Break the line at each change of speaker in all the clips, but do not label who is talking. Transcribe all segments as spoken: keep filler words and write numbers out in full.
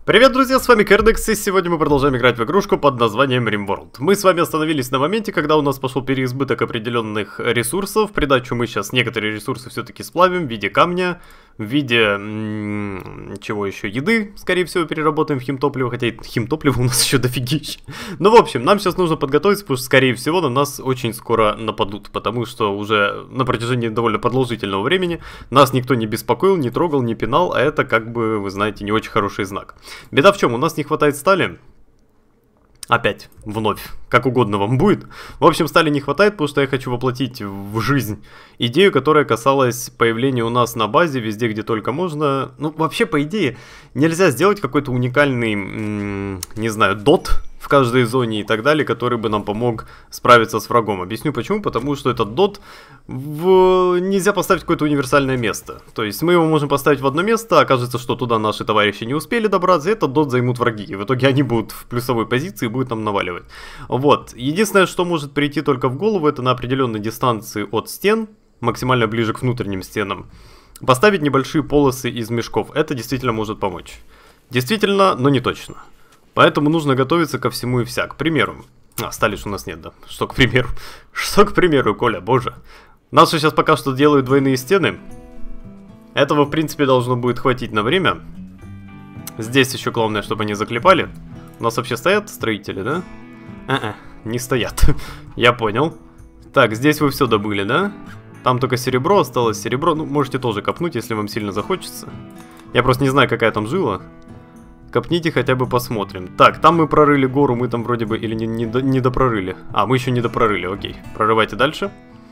Привет, друзья, с вами Кердекс, и сегодня мы продолжаем играть в игрушку под названием RimWorld. Мы с вами остановились на моменте, когда у нас пошел переизбыток определенных ресурсов. В придачу мы сейчас некоторые ресурсы все-таки сплавим в виде камня, в виде... М -м, чего еще? Еды, скорее всего, переработаем в химтопливо, хотя и химтопливо у нас еще дофигища. Ну, в общем, нам сейчас нужно подготовиться, потому что, скорее всего, на нас очень скоро нападут, потому что уже на протяжении довольно продолжительного времени нас никто не беспокоил, не трогал, не пинал, а это, как бы, вы знаете, не очень хороший знак. Беда в чем? У нас не хватает стали. Опять, вновь, как угодно вам будет. В общем, стали не хватает, потому что я хочу воплотить в жизнь идею, которая касалась появления у нас на базе, везде, где только можно. Ну, вообще, по идее, нельзя сделать какой-то уникальный, не знаю, дот в каждой зоне и так далее, который бы нам помог справиться с врагом. Объясню почему. Потому что этот дот в... нельзя поставить какое-то универсальное место. То есть мы его можем поставить в одно место, окажется, что туда наши товарищи не успели добраться, и этот дот займут враги. И в итоге они будут в плюсовой позиции и будут нам наваливать. Вот. Единственное, что может прийти только в голову, это на определенной дистанции от стен, максимально ближе к внутренним стенам, поставить небольшие полосы из мешков. Это действительно может помочь. Действительно, но не точно. Поэтому нужно готовиться ко всему и вся. К примеру... А, стали у нас нет, да. Что к примеру? Что к примеру, Коля, боже. Наши сейчас пока что делают двойные стены. Этого, в принципе, должно будет хватить на время. Здесь еще главное, чтобы они заклепали. У нас вообще стоят строители, да? А-а, не стоят. Я понял. Так, здесь вы все добыли, да? Там только серебро осталось. Серебро, ну, можете тоже копнуть, если вам сильно захочется. Я просто не знаю, какая там жила. Копните, хотя бы посмотрим. Так, там мы прорыли гору, мы там вроде бы или не, не, до, не допрорыли. А, мы еще не допрорыли, окей. Прорывайте дальше.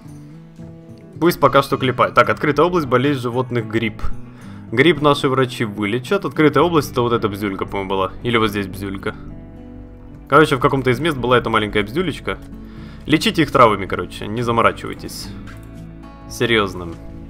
Пусть пока что клепает. Так, открытая область, болезнь животных, грипп. Грипп наши врачи вылечат. Открытая область, это вот эта бздюлька, по-моему, была. Или вот здесь бздюлька. Короче, в каком-то из мест была эта маленькая бздюлечка. Лечите их травами, короче, не заморачивайтесь. Серьезно.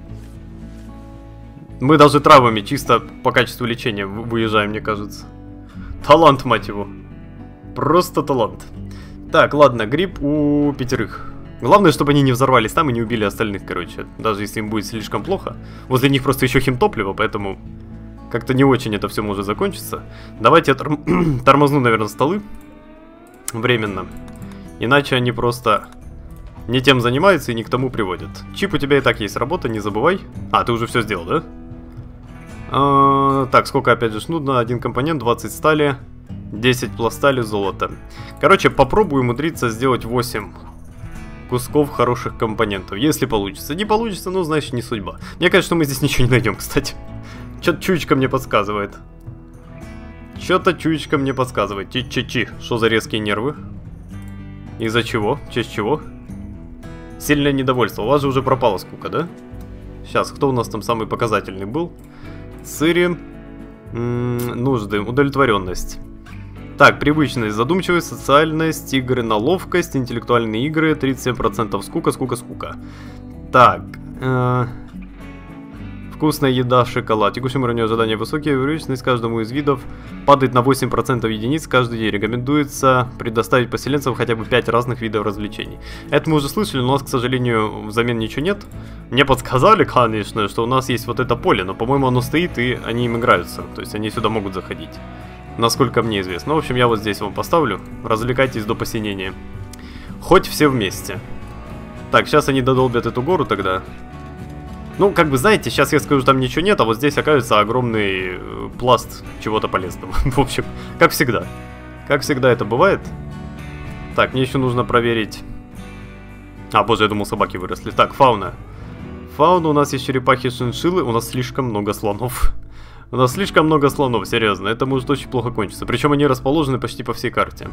Мы даже травами чисто по качеству лечения выезжаем, мне кажется. Талант, мать его. Просто талант. Так, ладно, грипп у пятерых. Главное, чтобы они не взорвались там и не убили остальных, короче. Даже если им будет слишком плохо. Возле них просто еще химтопливо, поэтому как-то не очень это все может закончиться. Давайте я торм... тормозну, наверное, столы. Временно. Иначе они просто не тем занимаются и не к тому приводят. Чип, у тебя и так есть работа, не забывай. А, ты уже все сделал, да? А, так, сколько опять же нужно? Один компонент, двадцать стали, десять пластали, золота. Короче, попробую умудриться сделать восемь кусков хороших компонентов, если получится. Не получится, ну, значит, не судьба. Мне кажется, что мы здесь ничего не найдем, кстати. Что-то чуечка мне подсказывает. Что-то чуечка мне подсказывает. Чи-чи-чи. Что за резкие нервы? Из-за чего? В честь чего? Сильное недовольство. У вас же уже пропала скука, да? Сейчас, кто у нас там самый показательный был? Сыри. М-м, нужды. Удовлетворенность. Так, привычность, задумчивость, социальность, игры на ловкость, интеллектуальные игры, тридцать семь процентов скука, скука, скука. Так. Э-э- вкусная еда, шоколад. Текущем уровне ожидания высокие, привычность каждому из видов падает на восемь процентов единиц каждый день. Рекомендуется предоставить поселенцам хотя бы пять разных видов развлечений. Это мы уже слышали, но у нас, к сожалению, взамен ничего нет. Мне подсказали, конечно, что у нас есть вот это поле, но, по-моему, оно стоит и они им играются. То есть они сюда могут заходить. Насколько мне известно. Ну, в общем, я вот здесь вам поставлю. Развлекайтесь до посинения. Хоть все вместе. Так, сейчас они додолбят эту гору тогда. Ну, как бы, знаете, сейчас я скажу, там ничего нет, а вот здесь окажется огромный пласт чего-то полезного. В общем, как всегда. Как всегда это бывает. Так, мне еще нужно проверить... А, боже, я думал, собаки выросли. Так, фауна. Фауна, у нас есть черепахи, шиншиллы, у нас слишком много слонов. У нас слишком много слонов, серьезно. Это может очень плохо кончиться. Причем они расположены почти по всей карте.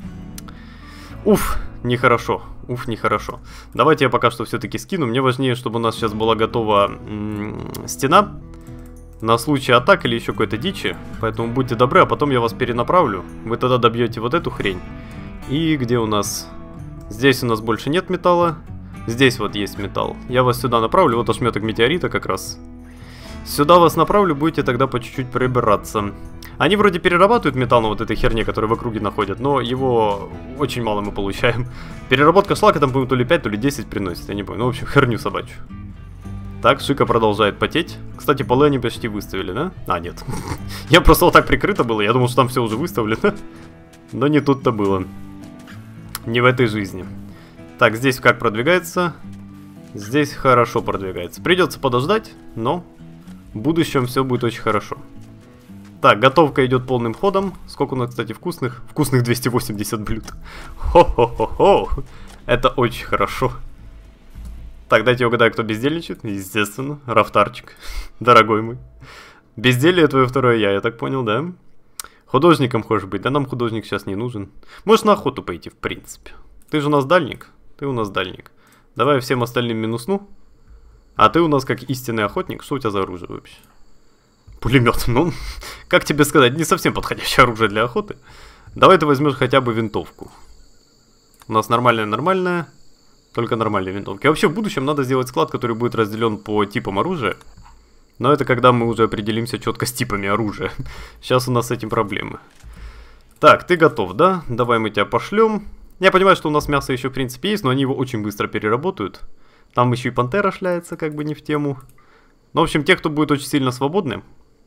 Уф, нехорошо. Уф, нехорошо. Давайте я пока что все-таки скину. Мне важнее, чтобы у нас сейчас была готова стена. На случай атак или еще какой-то дичи. Поэтому будьте добры, а потом я вас перенаправлю. Вы тогда добьете вот эту хрень. И где у нас... Здесь у нас больше нет металла. Здесь вот есть металл. Я вас сюда направлю. Вот ошметок метеорита как раз. Сюда вас направлю, будете тогда по чуть-чуть пробираться. Они вроде перерабатывают металл на вот этой херне, которую в округе находят, но его очень мало мы получаем. Переработка шлака там, по-моему, то ли пять, то ли десять приносит, я не помню. Ну, в общем, херню собачью. Так, Шика продолжает потеть. Кстати, полы они почти выставили, да? А, нет. Я просто вот так прикрыто было. Я думал, что там все уже выставлено. Но не тут-то было. Не в этой жизни. Так, здесь как продвигается? Здесь хорошо продвигается. Придется подождать, но в будущем все будет очень хорошо. Так, готовка идет полным ходом. Сколько у нас, кстати, вкусных? Вкусных двести восемьдесят блюд. Хо-хо-хо-хо. Это очень хорошо. Так, дайте угадаю, кто бездельничает. Естественно, Рафтарчик. Дорогой мой. Безделье твое второе я, я так понял, да? Художником хочешь быть? Да нам художник сейчас не нужен. Можешь на охоту пойти, в принципе. Ты же у нас дальник. Ты у нас дальник. Давай всем остальным минусну. А ты у нас как истинный охотник. Что у тебя за оружие вообще? Пулемет. Ну, как тебе сказать, не совсем подходящее оружие для охоты. Давай ты возьмешь хотя бы винтовку. У нас нормальная-нормальная. Только нормальные винтовки. А вообще в будущем надо сделать склад, который будет разделен по типам оружия. Но это когда мы уже определимся четко с типами оружия. Сейчас у нас с этим проблемы. Так, ты готов, да? Давай мы тебя пошлем. Я понимаю, что у нас мясо еще в принципе есть, но они его очень быстро переработают. Там еще и пантера шляется, как бы не в тему. Ну, в общем, те, кто будет очень сильно свободны.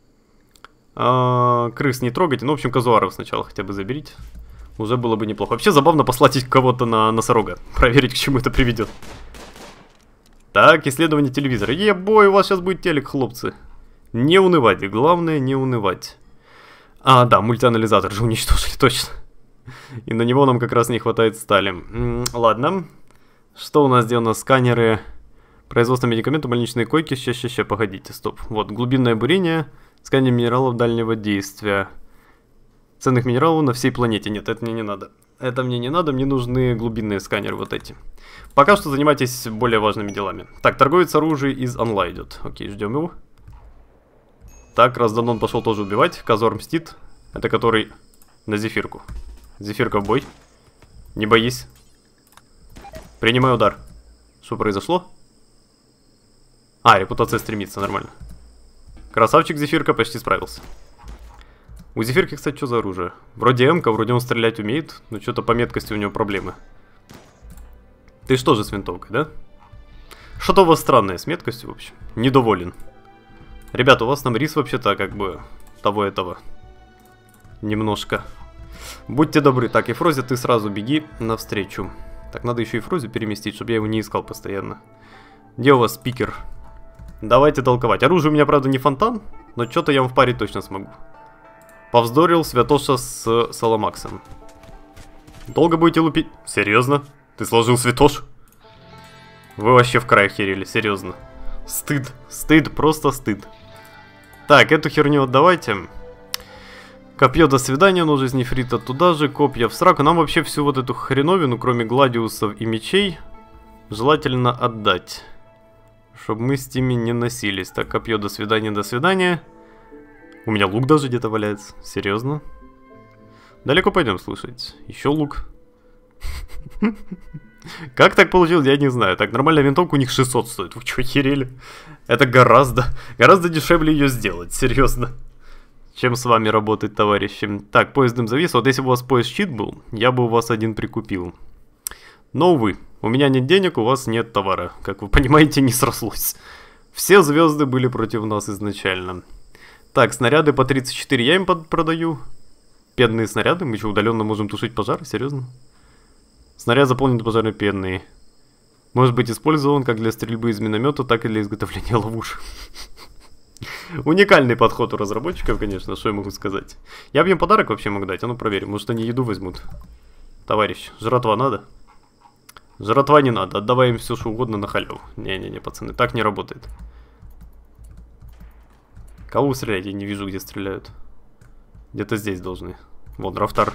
А, крыс не трогайте. Ну, в общем, казуаров сначала хотя бы заберите. Уже было бы неплохо. Вообще забавно послать кого-то на носорога. Проверить, к чему это приведет. Так, исследование телевизора. Ебой, у вас сейчас будет телек, хлопцы. Не унывать. Главное, не унывать. А, да, мультианализатор же уничтожили, точно. И на него нам как раз не хватает стали. М-м, ладно. Что у нас сделано? Сканеры. Производство медикаментов, больничные койки. Ща, ща, ща, погодите, стоп. Вот, глубинное бурение. Сканер минералов дальнего действия. Ценных минералов на всей планете. Нет, это мне не надо. Это мне не надо, мне нужны глубинные сканеры вот эти. Пока что занимайтесь более важными делами. Так, торговец оружия из онлайн идет. Окей, ждем его. Так, Разданон пошел тоже убивать. Казор мстит. Это который на Зефирку. Зефирка в бой. Не боись. Принимай удар. Что произошло? А, репутация стремится, нормально. Красавчик Зефирка почти справился. У Зефирки, кстати, что за оружие? Вроде М-ка, вроде он стрелять умеет, но что-то по меткости у него проблемы. Ты что же с винтовкой, да? Что-то у вас странное с меткостью, в общем. Недоволен. Ребята, у вас там рис вообще-то как бы того этого. Немножко. Будьте добры. Так, и Фрози, ты сразу беги навстречу. Так, надо еще и Фрози переместить, чтобы я его не искал постоянно. Где у вас спикер? Давайте толковать. Оружие у меня, правда, не фонтан, но что-то я вам впарить точно смогу. Повздорил Святоша с Саламаксом. Долго будете лупить? Серьезно? Ты сложил Святош? Вы вообще в край охерели, серьезно. Стыд, стыд, просто стыд. Так, эту херню отдавайте. Копье до свидания, нож из нефрита туда же, копья в сраку. Нам вообще всю вот эту хреновину, кроме гладиусов и мечей, желательно отдать. Чтобы мы с ними не носились. Так, копье до свидания, до свидания. У меня лук даже где-то валяется. Серьезно? Далеко пойдем, слушайте. Еще лук. Как так получилось, я не знаю. Так, нормальная винтовка у них шестьсот стоит. Вы что, охерели? Это гораздо, гораздо дешевле ее сделать, серьезно. Чем с вами работать, товарищи. Так, поезд дым завис. Вот если бы у вас поезд щит был, я бы у вас один прикупил. Но, увы, у меня нет денег, у вас нет товара. Как вы понимаете, не срослось. Все звезды были против нас изначально. Так, снаряды по тридцать четыре я им продаю. Пенные снаряды? Мы что, удаленно можем тушить пожары? Серьезно? Снаряд заполнен пожарной пенной. Может быть использован как для стрельбы из миномета, так и для изготовления ловушек. Уникальный подход у разработчиков, конечно, что я могу сказать. Я бы им подарок вообще мог дать, а ну проверим, может они еду возьмут. Товарищ, жратва надо? Жратва не надо, отдавай им все, что угодно на халяву. Не-не-не, пацаны, так не работает. Кого стрелять? Я не вижу, где стреляют. Где-то здесь должны. Вон, Рафтар.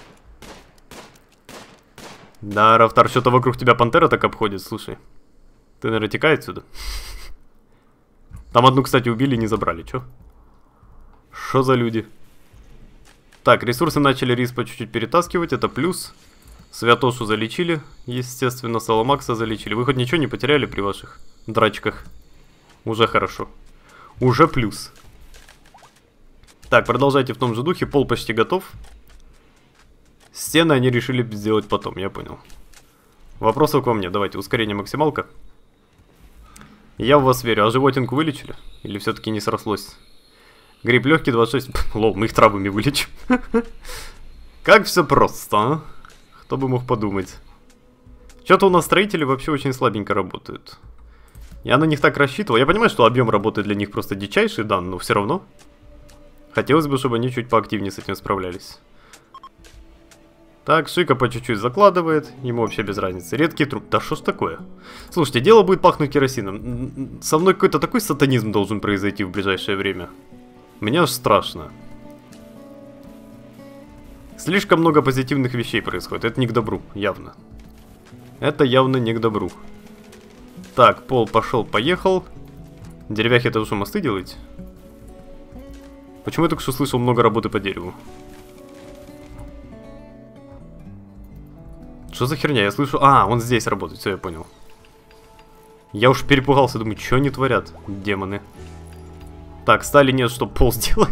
Да, Рафтар, что-то вокруг тебя пантера так обходит, слушай. Ты, наверное, текай отсюда. Там одну, кстати, убили и не забрали, чё? Что за люди? Так, ресурсы начали рис по чуть-чуть перетаскивать, это плюс. Святошу залечили, естественно, Саламакса залечили. Вы хоть ничего не потеряли при ваших драчках? Уже хорошо. Уже плюс. Так, продолжайте в том же духе, пол почти готов. Стены они решили сделать потом, я понял. Вопросов ко мне, давайте, ускорение максималка. Я в вас верю. А животинку вылечили? Или все-таки не срослось? Гриб легкий двадцать шесть. Лол, мы их травами вылечим. Как все просто, а? Кто бы мог подумать. Что-то у нас строители вообще очень слабенько работают. Я на них так рассчитывал. Я понимаю, что объем работы для них просто дичайший, да, но все равно. Хотелось бы, чтобы они чуть поактивнее с этим справлялись. Так, Шика по чуть-чуть закладывает. Ему вообще без разницы. Редкий труп. Да что ж такое? Слушайте, дело будет пахнуть керосином. Со мной какой-то такой сатанизм должен произойти в ближайшее время. Мне аж страшно. Слишком много позитивных вещей происходит. Это не к добру, явно. Это явно не к добру. Так, пол пошел, поехал. Деревяхи, это уже мосты делаете? Почему я только что слышал много работы по дереву? Что за херня? Я слышу... А, он здесь работает, все, я понял. Я уж перепугался, думаю, что они творят, демоны. Так, стали нет, чтобы пол сделать.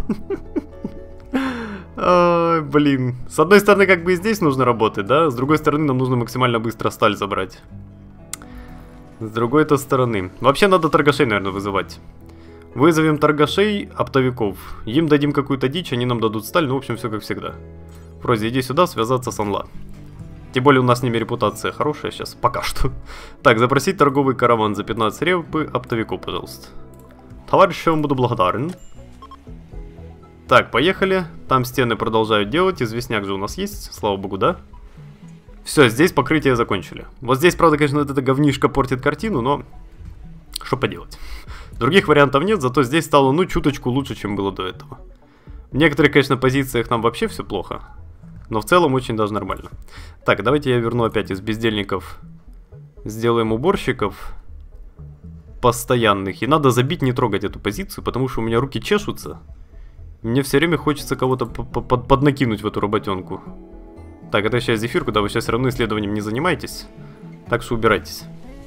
Ой, блин. С одной стороны, как бы и здесь нужно работать, да? С другой стороны, нам нужно максимально быстро сталь забрать. С другой-то стороны. Вообще надо торгашей, наверное, вызывать. Вызовем торгашей, оптовиков. Им дадим какую-то дичь, они нам дадут сталь. Ну, в общем, все как всегда. Фрози, иди сюда, связаться с Анла. Тем более у нас с ними репутация хорошая сейчас, пока что. Так, запросить торговый караван за пятнадцать репы оптовику, пожалуйста. Товарищ, я вам буду благодарен. Так, поехали. Там стены продолжают делать. Известняк же у нас есть, слава богу, да? Все, здесь покрытие закончили. Вот здесь, правда, конечно, вот эта говнишка портит картину, но... Что поделать. Других вариантов нет, зато здесь стало, ну, чуточку лучше, чем было до этого. В некоторых, конечно, позициях нам вообще все плохо. Но в целом очень даже нормально. Так, давайте я верну опять из бездельников. Сделаем уборщиков. Постоянных. И надо забить, не трогать эту позицию, потому что у меня руки чешутся. Мне все время хочется кого-то поднакинуть в эту работенку. Так, это сейчас зефир, куда вы сейчас все равно исследованием не занимаетесь. Так что убирайтесь.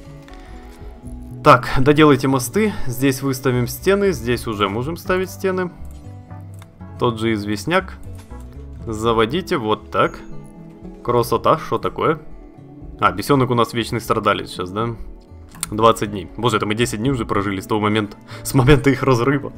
Так, доделайте мосты. Здесь выставим стены. Здесь уже можем ставить стены. Тот же известняк. Заводите вот так. Красота, что такое? А, бесенок у нас вечный страдалец сейчас, да? двадцать дней. Боже, это мы десять дней уже прожили с того момента. С момента их разрыва.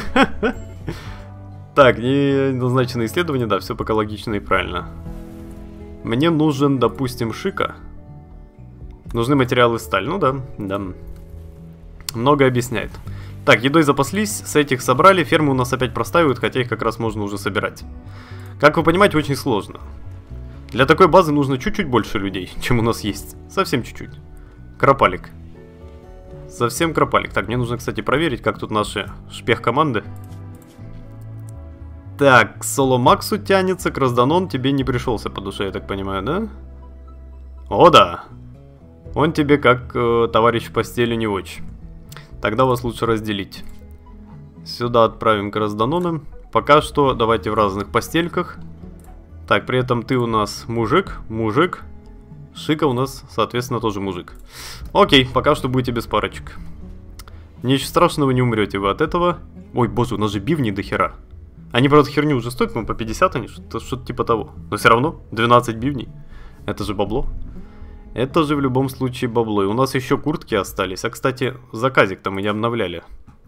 Так, не назначенные исследования, да, все пока логично и правильно. Мне нужен, допустим, Шика. Нужны материалы сталь. Ну да, да. Много объясняет. Так, едой запаслись, с этих собрали. Фермы у нас опять простаивают, хотя их как раз можно уже собирать. Как вы понимаете, очень сложно. Для такой базы нужно чуть-чуть больше людей, чем у нас есть. Совсем чуть-чуть. Кропалик. Совсем кропалик. Так, мне нужно, кстати, проверить, как тут наши шпех-команды. Так, к Соломаксу тянется, Красданон тебе не пришелся по душе, я так понимаю, да? О, да. Он тебе как э, товарищ в постели не очень. Тогда вас лучше разделить. Сюда отправим Красданона. Пока что давайте в разных постельках. Так, при этом ты у нас мужик, мужик. Шика у нас, соответственно, тоже мужик. Окей, пока что будете без парочек. Ничего страшного, не умрете вы от этого. Ой, боже, у нас же бивни до хера. Они, правда, херню уже стоят, по-моему, по пятьдесят они, что-то что типа того. Но все равно, двенадцать бивней. Это же бабло. Это же в любом случае бабло. И у нас еще куртки остались. А, кстати, заказик-то мы не обновляли.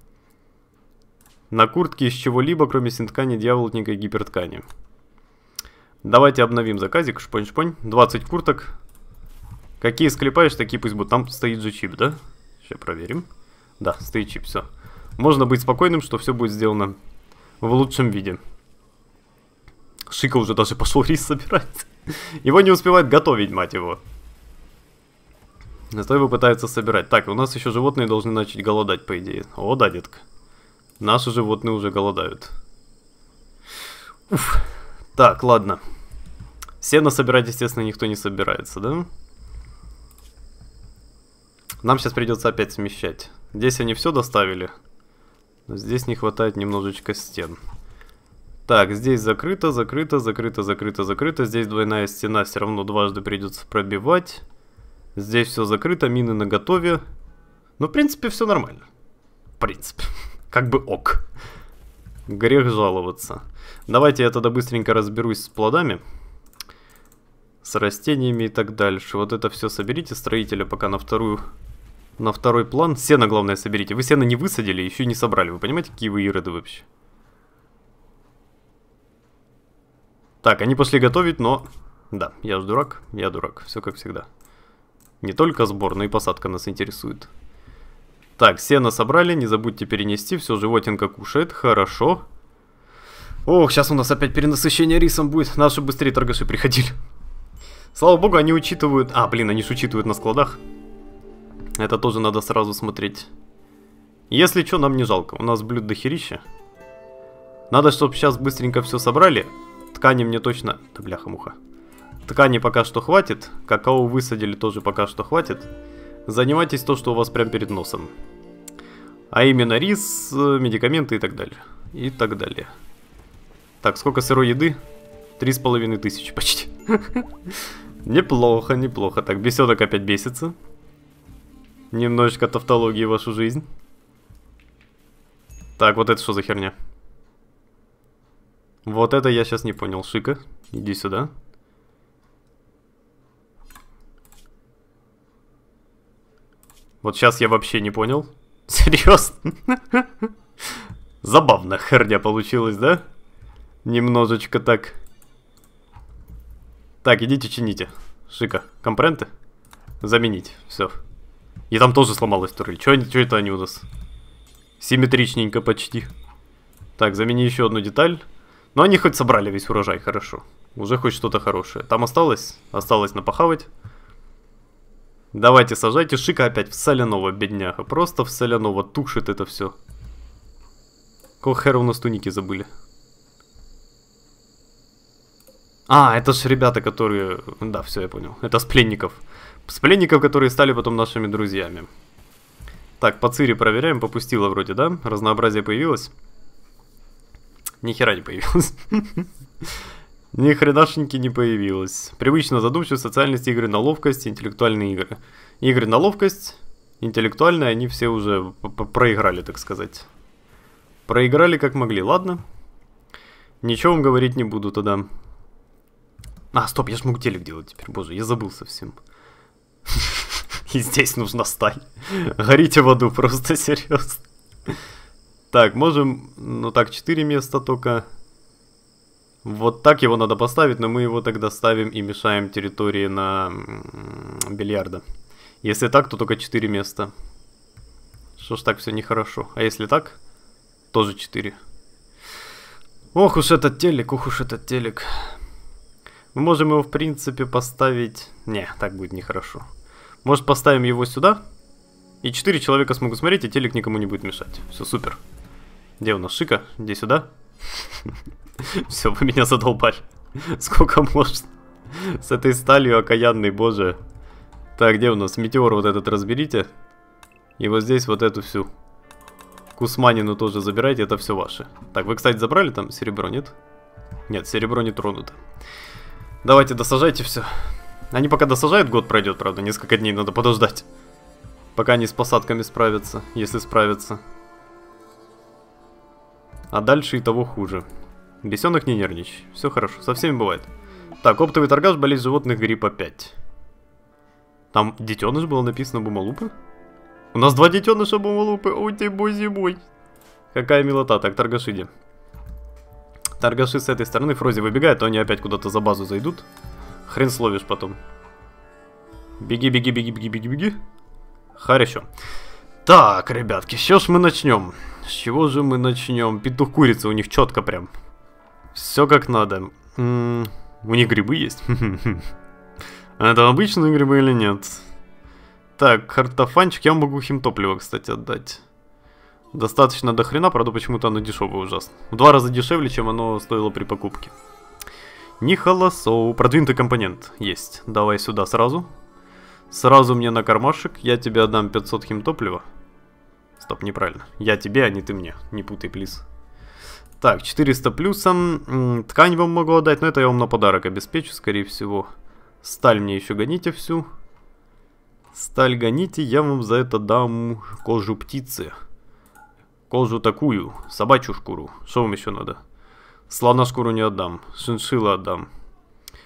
На куртке из чего-либо, кроме синткани, дьяволотника и гиперткани. Давайте обновим заказик. Шпонь-шпонь. двадцать курток. Какие склепаешь, такие пусть будут. Там стоит же чип, да? Сейчас проверим. Да, стоит чип, все. Можно быть спокойным, что все будет сделано в лучшем виде. Шика уже даже пошел рис собирать. Его не успевает готовить, мать его. Зато его пытаются собирать. Так, у нас еще животные должны начать голодать, по идее. О, да, детка. Наши животные уже голодают. Уф. Так, ладно. Сено собирать, естественно, никто не собирается, да? Нам сейчас придется опять смещать. Здесь они все доставили. Но здесь не хватает немножечко стен. Так, здесь закрыто, закрыто, закрыто, закрыто, закрыто. Здесь двойная стена, все равно дважды придется пробивать. Здесь все закрыто, мины наготове. Ну, в принципе, все нормально. В принципе. Как бы ок. Грех жаловаться. Давайте я тогда быстренько разберусь с плодами. С растениями и так дальше. Вот это все соберите, строителя, пока на вторую... На второй план. Сено, главное, соберите. Вы сено не высадили, еще не собрали. Вы понимаете, какие вы ироды вообще? Так, они пошли готовить, но... Да, я же дурак, я дурак. Все как всегда. Не только сбор, но и посадка нас интересует. Так, сено собрали, не забудьте перенести. Все, животинка кушает, хорошо. Ох, сейчас у нас опять перенасыщение рисом будет. Надо, чтобы быстрее торгаши приходили. Слава богу, они учитывают... А, блин, они же учитывают на складах. Это тоже надо сразу смотреть. Если что, нам не жалко. У нас блюд дохерища. Надо, чтобы сейчас быстренько все собрали. Ткани мне точно... Да бляха-муха. Ткани пока что хватит. Какао высадили тоже пока что хватит. Занимайтесь то, что у вас прям перед носом. А именно рис, медикаменты и так далее. И так далее. Так, сколько сырой еды? Три с половиной тысячи почти. Неплохо, неплохо. Так, бесенок опять бесится. Немножечко тавтологии в вашу жизнь. Так, вот это что за херня? Вот это я сейчас не понял. Шика, иди сюда. Вот сейчас я вообще не понял. Серьезно? Забавно херня получилась, да? Немножечко так. Так, идите чините. Шика, компоненты? Заменить, все. И там тоже сломалась турель. Че это они у нас? Симметричненько почти. Так, замени еще одну деталь. Но они хоть собрали весь урожай, хорошо. Уже хоть что-то хорошее. Там осталось? Осталось напахавать. Давайте сажайте. Шика опять в соляного, бедняга. Просто в соляного тушит это все. Какого хера у нас туники забыли? А, это ж ребята, которые... Да, все, я понял. Это с пленников. С пленников, которые стали потом нашими друзьями. Так, по цири проверяем. Попустила вроде, да? Разнообразие появилось? Ни хера не появилось. Ни хренашеньки не появилось. Привычно задумчивость, социальность, игры на ловкость, интеллектуальные игры. Игры на ловкость, интеллектуальные, они все уже проиграли, так сказать. Проиграли как могли, ладно. Ничего вам говорить не буду тогда. А, стоп, я ж могу телек делать теперь, боже, я забыл совсем. И здесь нужна сталь. Горите в аду, просто серьезно. Так, можем, ну так, четыре места только. Вот так его надо поставить, но мы его тогда ставим и мешаем территории на бильярда. Если так, то только четыре места. Что ж так все нехорошо. А если так, тоже четыре. Ох уж этот телек, ох уж этот телек. Мы можем его, в принципе, поставить... Не, так будет нехорошо. Может, поставим его сюда? И четыре человека смогут смотреть, и телек никому не будет мешать. Все, супер. Где у нас Шика? Иди сюда. Все, вы меня задолбали. Сколько можно? С этой сталью окаянной, боже. Так, где у нас? Метеор вот этот разберите. И вот здесь вот эту всю Кусманину тоже забирайте, это все ваше. Так, вы, кстати, забрали там серебро, нет? Нет, серебро не тронуто. Давайте досажайте все. Они пока досажают, год пройдет, правда, несколько дней надо подождать. Пока они с посадками справятся, если справятся. А дальше и того хуже. Бесенок, не нервничай, все хорошо, со всеми бывает. Так, оптовый торгаш, болезнь животных, грипп опять. Там детеныш было написано бумалупы? У нас два детеныша бумалупы, ой ты бой бой. Какая милота, так, торгаши иди. Торгаши с этой стороны, Фрози выбегает, то они опять куда-то за базу зайдут. Хрен словишь потом. Беги, беги, беги, беги, беги, беги. Хорошо. Так, ребятки, с чего ж мы начнем? С чего же мы начнем? Петух курица, у них четко прям. Все как надо. М-м, у них грибы есть? Это обычные грибы или нет? Так, картофанчик, я могу химтопливо, кстати, отдать. Достаточно до хрена, правда, почему-то оно дешевое ужасно. В два раза дешевле, чем оно стоило при покупке. Нихолосоу. Продвинутый компонент есть. Давай сюда сразу. Сразу мне на кармашек. Я тебе отдам пятьсот химтоплива. Стоп, неправильно. Я тебе, а не ты мне. Не путай, плиз. Так, четыреста плюсом. Ткань вам могу отдать, но это я вам на подарок обеспечу, скорее всего. Сталь мне еще гоните всю. Сталь гоните, я вам за это дам кожу птицы. Кожу такую, собачью шкуру. Что вам еще надо? Слона шкуру не отдам, шиншилла отдам.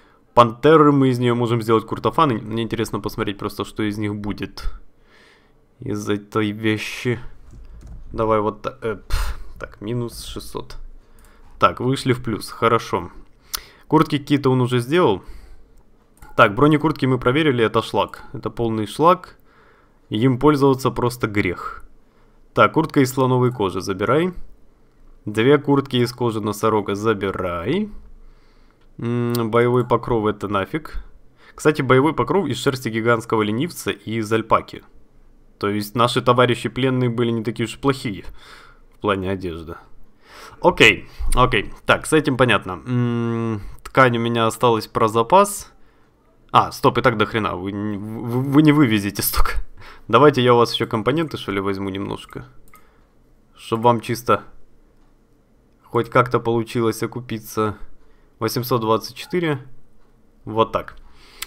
Пантеры мы из нее можем сделать куртофаны. Мне интересно посмотреть просто, что из них будет. из этой вещи. Давай вот так. Э, пф, так, минус шестьсот. Так, вышли в плюс. Хорошо. Куртки какие-то он уже сделал. Так, бронекуртки мы проверили. Это шлак. Это полный шлак. Им пользоваться просто грех. Так, куртка из слоновой кожи. Забирай. Две куртки из кожи носорога. Забирай. М-м, боевой покров это нафиг. Кстати, боевой покров из шерсти гигантского ленивца и из альпаки. То есть наши товарищи пленные были не такие уж плохие в плане одежды. Окей, окей. Так, с этим понятно. М-м, ткань у меня осталась про запас. А, стоп, и так до хрена. Вы, вы, вы не вывезете столько. Давайте я у вас еще компоненты, что ли, возьму немножко. Чтобы вам чисто хоть как-то получилось окупиться. восемьсот двадцать четыре. Вот так.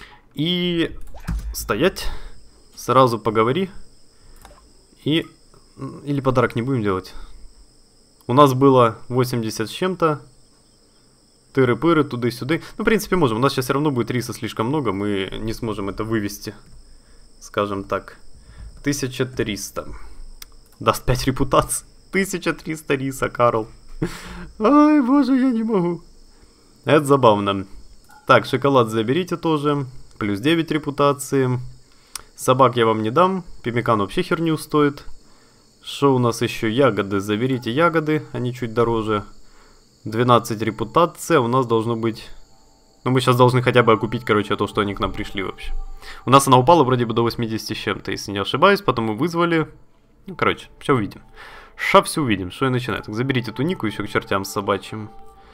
И стоять. Сразу поговори. И... Или подарок не будем делать. У нас было восемьдесят с чем-то. Тыры-пыры, туда-сюда. Ну, в принципе, можем. У нас сейчас все равно будет риса слишком много. Мы не сможем это вывести. Скажем так. тысяча триста. Даст пять репутаций. тысяча триста риса, Карл. Ай, боже, я не могу. Это забавно. Так, шоколад заберите тоже. Плюс девять репутации. Собак я вам не дам. Пимикан вообще херню стоит. Что у нас еще? Ягоды. Заберите ягоды. Они чуть дороже. двенадцать репутации. У нас должно быть... Ну, мы сейчас должны хотя бы окупить, короче, то, что они к нам пришли вообще. У нас она упала вроде бы до восьмидесяти с чем-то, если не ошибаюсь. Потом мы вызвали... Ну, короче, все увидим. Ша, все увидим. Что я начинаю? Так, заберите тунику еще к чертям собачьим.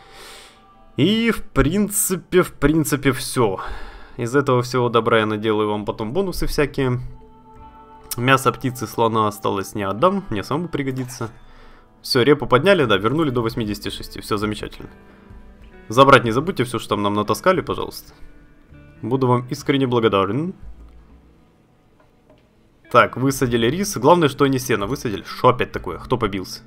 И, в принципе, в принципе, все. Из этого всего добра я наделаю вам потом бонусы всякие. Мясо птицы слона осталось, не отдам. Мне самому пригодится. Все, репу подняли, да, вернули до восьмидесяти шести. Все замечательно. Забрать не забудьте все, что там нам натаскали, пожалуйста. Буду вам искренне благодарен. Так, высадили рис. Главное, что они сено высадили. Что опять такое? Кто побился?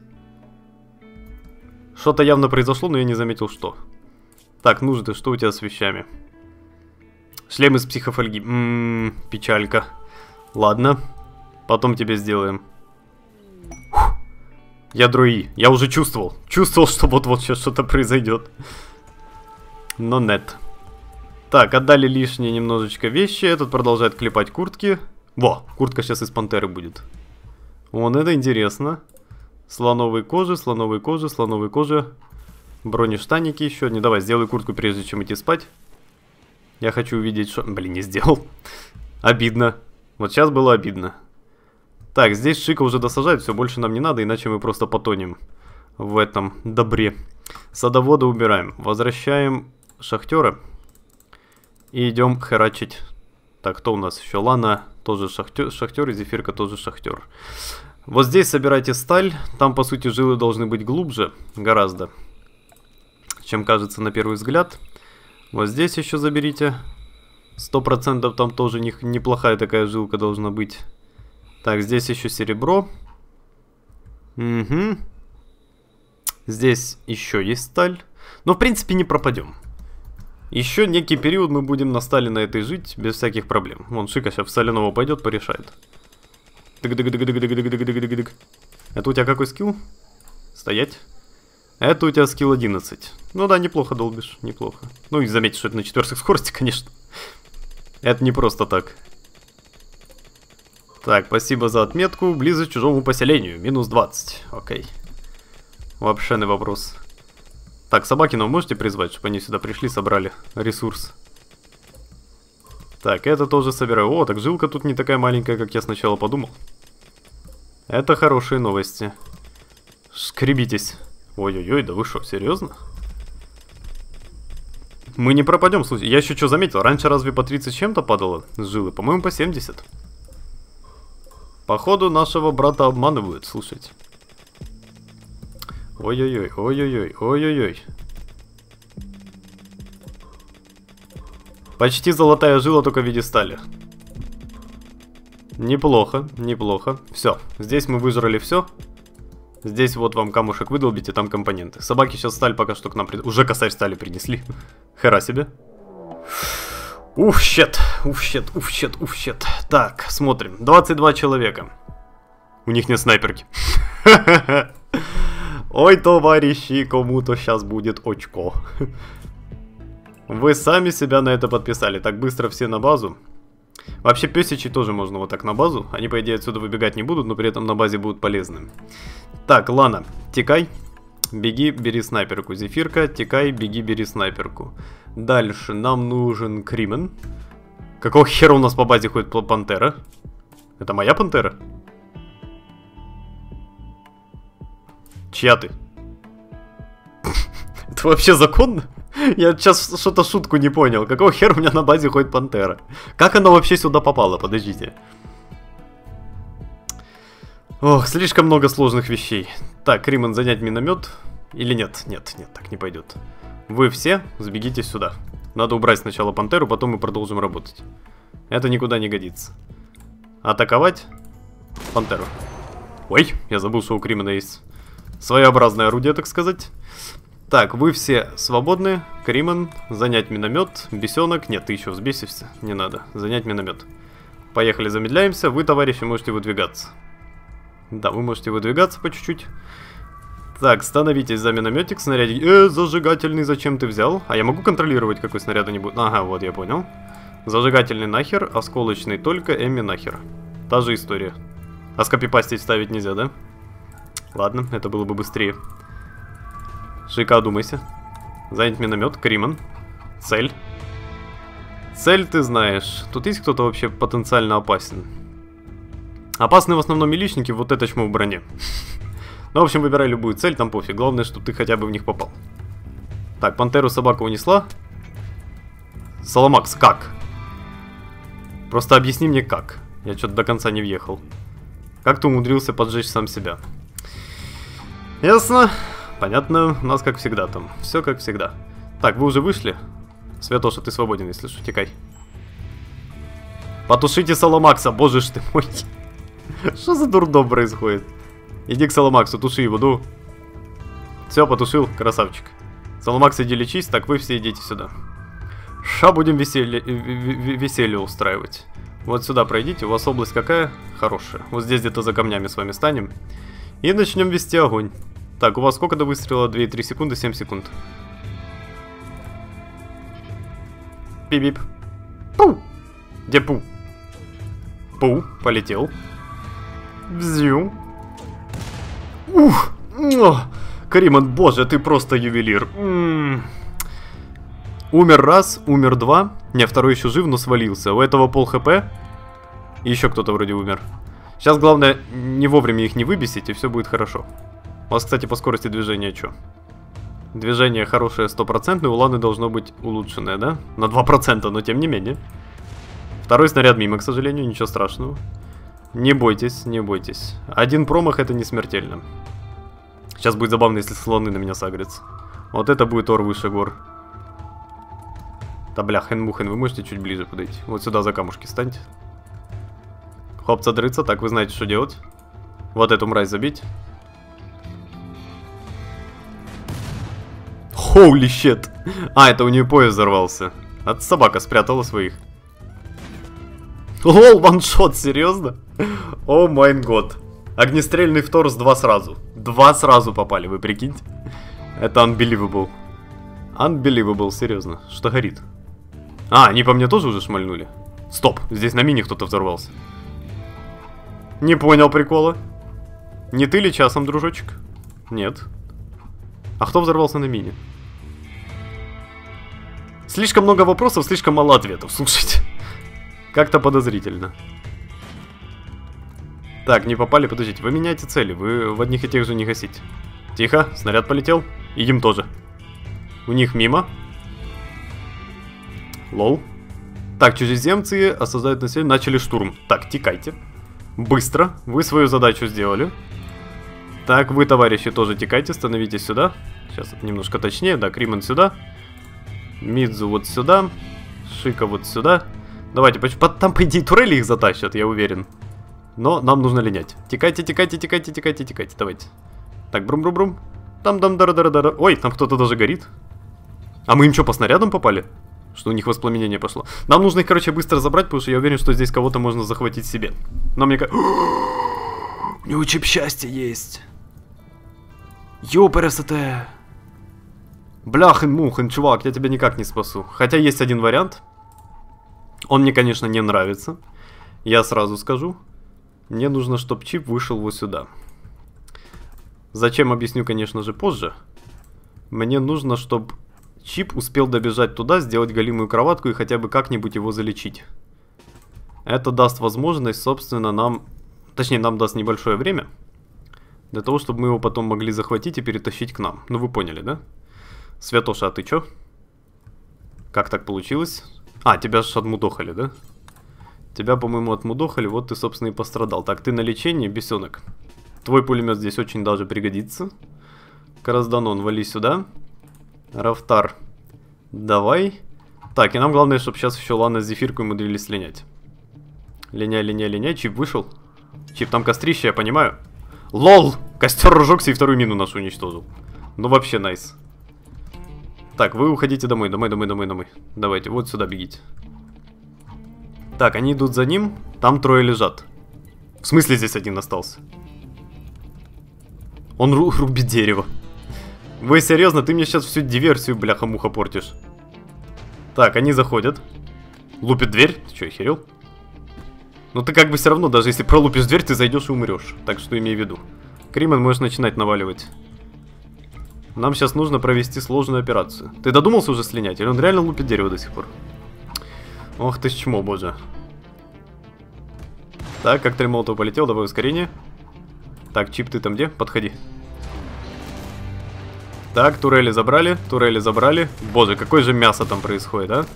Что-то явно произошло, но я не заметил, что. Так, нужды, что у тебя с вещами? Шлем из психофольги. Ммм, печалька. Ладно, потом тебе сделаем. Фух. Ядро И. Я уже чувствовал. Чувствовал, что вот-вот сейчас что-то произойдет. Но нет. Так, отдали лишние немножечко вещи. Этот продолжает клепать куртки. Во, куртка сейчас из пантеры будет. Вон это интересно. Слоновой кожи, слоновой кожи, слоновой кожи. Бронештаники еще. Не, давай, сделай куртку, прежде чем идти спать. Я хочу увидеть, что... Блин, не сделал. Обидно. Вот сейчас было обидно. Так, здесь Шика уже досажает. Все, больше нам не надо, иначе мы просто потонем в этом добре. Садовода убираем. Возвращаем шахтера. И идем херачить. Так, кто у нас еще? Лана тоже шахтер, шахтер и Зефирка тоже шахтер. Вот здесь собирайте сталь. Там, по сути, жилы должны быть глубже. Гораздо. Чем кажется на первый взгляд. Вот здесь еще заберите. Сто процентов там тоже не, неплохая такая жилка должна быть. Так, здесь еще серебро. Угу. Здесь еще есть сталь. Но, в принципе, не пропадем. Еще некий период мы будем на стали на этой жить без всяких проблем. Вон, Шика сейчас в соляного пойдет, порешает. Дык-дык-дык-дык-дык-дык-дык-дык-дык. Это у тебя какой скилл? Стоять. Это у тебя скилл одиннадцать. Ну да, неплохо долбишь, неплохо. Ну и заметьте, что это на четвертой скорости, конечно. Это не просто так. Так, спасибо за отметку. Близость к чужому поселению. Минус двадцать. Окей. Вообще не вопрос. Так, Собакина можете призвать, чтобы они сюда пришли, собрали ресурс. Так, это тоже собираю. О, так жилка тут не такая маленькая, как я сначала подумал. Это хорошие новости. Скребитесь. Ой-ой-ой, да вы что, серьезно? Мы не пропадем, слушай. Я еще что заметил, раньше разве по тридцать чем-то падало с жилы? По-моему, по семьдесят. Походу, нашего брата обманывают, слушайте. Ой-ой-ой, ой-ой-ой, ой-ой-ой. Почти золотая жила, только в виде стали. Неплохо, неплохо. Все, здесь мы выжрали все. Здесь вот вам камушек выдолбите, там компоненты. Собаки сейчас сталь пока что к нам... При... Уже косарь стали принесли. Хера себе. Уф, щет, уф, щет, уф, щет, уф, щет. Так, смотрим. двадцать два человека. У них нет снайперки. Ой, товарищи, кому-то сейчас будет очко. Вы сами себя на это подписали. Так быстро все на базу. Вообще песичи тоже можно вот так на базу. Они, по идее, отсюда выбегать не будут, но при этом на базе будут полезны. Так, Лана, текай. Беги, бери снайперку. Зефирка, текай, беги, бери снайперку. Дальше нам нужен Кримен. Какого хера у нас по базе ходит пантера? Это моя пантера? Чья ты? Это вообще законно? Я сейчас что-то шутку не понял. Какого хера у меня на базе ходит пантера? Как она вообще сюда попала? Подождите. Ох, слишком много сложных вещей. Так, Кримен, занять миномет. Или нет? Нет, нет, так не пойдет. Вы все сбегите сюда. Надо убрать сначала пантеру, потом мы продолжим работать. Это никуда не годится. Атаковать пантеру. Ой, я забыл, что у Кримена есть своеобразное орудие, так сказать. Так, вы все свободны. Кримен, занять миномет. Бесенок. Нет, ты еще взбесишься. Не надо. Занять миномет. Поехали, замедляемся. Вы, товарищи, можете выдвигаться. Да, вы можете выдвигаться по чуть-чуть. Так, становитесь за минометик. Снарядик. Э, зажигательный зачем ты взял? А я могу контролировать, какой снаряд они будут? Ага, вот я понял. Зажигательный нахер, осколочный только, Эми нахер. Та же история. А скопипастить ставить нельзя, да? Ладно, это было бы быстрее. Шика, одумайся. Занять миномет. Кримен. Цель. Цель ты знаешь. Тут есть кто-то вообще потенциально опасен? Опасны в основном миличники, вот это чмо в броне. Ну, в общем, выбирай любую цель, там пофиг. Главное, чтобы ты хотя бы в них попал. Так, пантеру собака унесла. Соломакс, как? Просто объясни мне как. Я что-то до конца не въехал. Как ты умудрился поджечь сам себя? Ясно. Понятно. У нас как всегда там. Все как всегда. Так, вы уже вышли? Святоша, ты свободен, если что, текай. Потушите Соломакса, боже ж ты мой. Что за дурдом происходит? Иди к Соломаксу, туши его, ду. Все, потушил, красавчик. Соломакс, иди лечись, так вы все идите сюда. Ша, будем веселье, веселье устраивать. Вот сюда пройдите, у вас область какая? Хорошая. Вот здесь где-то за камнями с вами станем. И начнем вести огонь. Так, у вас сколько до выстрела? две и три секунды, семь секунд. Пип-пип. Пу! Где Пу? Пу, полетел. Бзю. Ух! Кримон, боже, ты просто ювелир. М-м. Умер раз, умер два. Не, второй еще жив, но свалился. У этого пол хп. И еще кто-то вроде умер. Сейчас главное не вовремя их не выбесить, и все будет хорошо. У вас, кстати, по скорости движения что? Движение хорошее, стопроцентное, у Ланы должно быть улучшенное, да? На два процента, но тем не менее. Второй снаряд мимо, к сожалению, ничего страшного. Не бойтесь, не бойтесь. Один промах это не смертельно. Сейчас будет забавно, если слоны на меня сагрятся. Вот это будет ор выше гор. Да бля, хен-мухен, вы можете чуть ближе подойти? Вот сюда за камушки станьте. Хлопца дрыться, так вы знаете, что делать. Вот эту мразь забить. Хоули щет. А, это у нее пояс взорвался. А собака спрятала своих. Лол, ваншот, серьезно? О май год. Огнестрельный вторс два сразу. Два сразу попали, вы прикиньте. Это unbelievable. Unbelievable, серьезно. Что горит? А, они по мне тоже уже шмальнули? Стоп, здесь на мини кто-то взорвался. Не понял прикола. Не ты ли часом, дружочек? Нет. А кто взорвался на мини? Слишком много вопросов, слишком мало ответов, слушайте. Как-то подозрительно. Так, не попали, подождите, вы меняете цели, вы в одних и тех же не гасите. Тихо, снаряд полетел, и им тоже. У них мимо. Лол. Так, чужеземцы осаждают население, начали штурм. Так, текайте. Быстро, вы свою задачу сделали. Так, вы, товарищи, тоже текайте, становитесь сюда. Сейчас немножко точнее, да, Кримен сюда. Мидзу вот сюда. Шика вот сюда. Давайте, там, по идее, турели их затащат, я уверен. Но нам нужно линять. Текайте, текайте, текайте, текайте, текайте, давайте. Так, брум-брум-брум. Там-дам-дара-дара-дара. Ой, там кто-то даже горит. А мы им что, по снарядам попали? Что у них воспламенение пошло. Нам нужно их, короче, быстро забрать, потому что я уверен, что здесь кого-то можно захватить себе. Но мне кажется... У него чип счастья есть. Ёпересете. Бляхен-мухен, чувак, я тебя никак не спасу. Хотя есть один вариант. Он мне, конечно, не нравится. Я сразу скажу. Мне нужно, чтобы чип вышел вот сюда. Зачем, объясню, конечно же, позже. Мне нужно, чтобы чип успел добежать туда, сделать голимую кроватку и хотя бы как-нибудь его залечить. Это даст возможность, собственно, нам... Точнее, нам даст небольшое время. Для того, чтобы мы его потом могли захватить и перетащить к нам. Ну, вы поняли, да? Святоша, а ты чё? Как так получилось? А, тебя же отмудохали, да? Тебя, по-моему, отмудохали, вот ты, собственно, и пострадал. Так, ты на лечении, бесенок. Твой пулемет здесь очень даже пригодится. Каразданон, вали сюда. Рафтар, давай. Так, и нам главное, чтобы сейчас еще Лана с Зефиркой умудрились слинять. Линяй, линяй, линяй. Чип вышел. Чип, там кострище, я понимаю. Лол! Костер разжегся и вторую мину нашу уничтожил. Ну вообще найс. Так, вы уходите домой, домой, домой, домой, домой. Давайте, вот сюда бегите. Так, они идут за ним. Там трое лежат. В смысле здесь один остался? Он ру рубит дерево. Вы серьезно? Ты мне сейчас всю диверсию, бляха-муха, портишь. Так, они заходят. Лупит дверь. Ты что, охерел? Ну ты как бы все равно, даже если пролупишь дверь, ты зайдешь и умрешь. Так что имей в виду. Кримен, можешь начинать наваливать. Нам сейчас нужно провести сложную операцию. Ты додумался уже слинять? Или он реально лупит дерево до сих пор? Ох ты ж чмо, боже. Так, как Тремолтов полетел, давай ускорение. Так, Чип, ты там где? Подходи. Так, турели забрали, турели забрали. Боже, какое же мясо там происходит, а?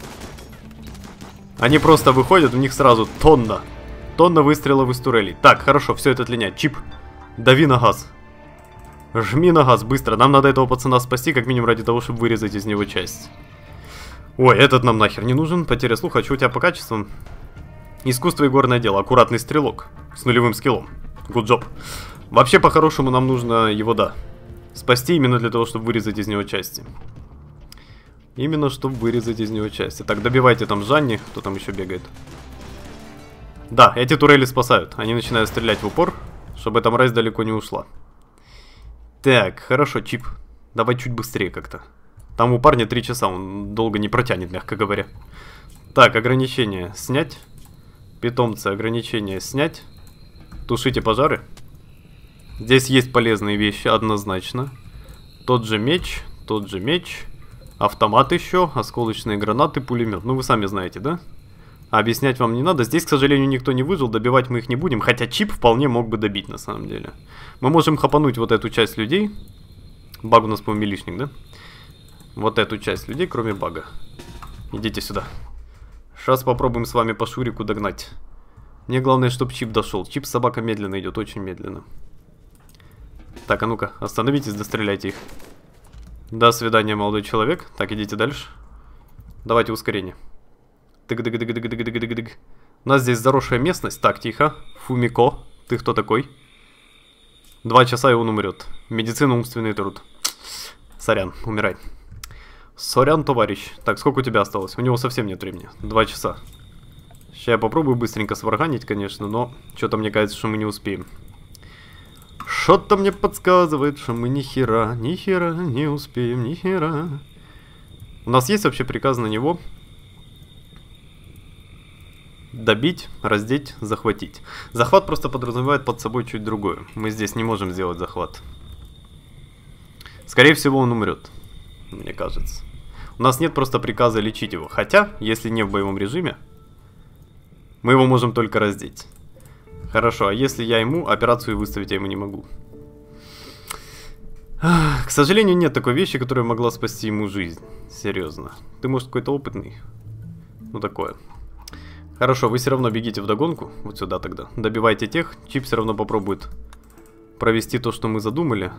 Они просто выходят, у них сразу тонна. Тонна выстрелов из турелей. Так, хорошо, все это тленяет. Чип, дави на газ. Жми на газ, быстро. Нам надо этого пацана спасти, как минимум ради того, чтобы вырезать из него часть. Ой, этот нам нахер не нужен. Потеря слуха. А что у тебя по качествам? Искусство и горное дело. Аккуратный стрелок. С нулевым скиллом. Good job. Вообще, по-хорошему, нам нужно его, да, спасти именно для того, чтобы вырезать из него части. Именно, чтобы вырезать из него части. Так, добивайте там Жанни. Кто там еще бегает? Да, эти турели спасают. Они начинают стрелять в упор, чтобы эта мразь далеко не ушла. Так, хорошо, Чип. Давай чуть быстрее как-то. Там у парня три часа, он долго не протянет, мягко говоря. Так, ограничения снять. Питомцы, ограничения снять. Тушите пожары. Здесь есть полезные вещи, однозначно. Тот же меч, тот же меч. Автомат еще, осколочные гранаты, пулемет. Ну, вы сами знаете, да? Объяснять вам не надо. Здесь, к сожалению, никто не выжил, добивать мы их не будем. Хотя Чип вполне мог бы добить, на самом деле. Мы можем хапануть вот эту часть людей. Баг у нас, по-моему, милишник, да? Вот эту часть людей, кроме бага. Идите сюда. Сейчас попробуем с вами по Шурику догнать. Мне главное, чтобы Чип дошел. Чип собака медленно идет, очень медленно. Так, а ну-ка, остановитесь, достреляйте их. До свидания, молодой человек. Так, идите дальше. Давайте ускорение. Тык-дык-дык-дык-дык-дык-дык. У нас здесь заросшая местность. Так, тихо. Фумико, ты кто такой? Два часа и он умрет. Медицина, умственный труд. Сорян, умирай. Сорян, товарищ. Так, сколько у тебя осталось? У него совсем нет времени. Два часа. Сейчас я попробую быстренько сварганить, конечно, но что-то мне кажется, что мы не успеем. Что-то мне подсказывает, что мы ни хера, ни хера не успеем, ни хера. У нас есть вообще приказ на него? Добить, раздеть, захватить. Захват просто подразумевает под собой чуть другое. Мы здесь не можем сделать захват. Скорее всего, он умрет, мне кажется. У нас нет просто приказа лечить его. Хотя, если не в боевом режиме, мы его можем только раздеть. Хорошо, а если я ему операцию выставить, я ему не могу. К сожалению, нет такой вещи, которая могла спасти ему жизнь. Серьезно. Ты, может, какой-то опытный? Ну, такое. Хорошо, вы все равно бегите вдогонку. Вот сюда тогда. Добивайте тех. Чип все равно попробует провести то, что мы задумали.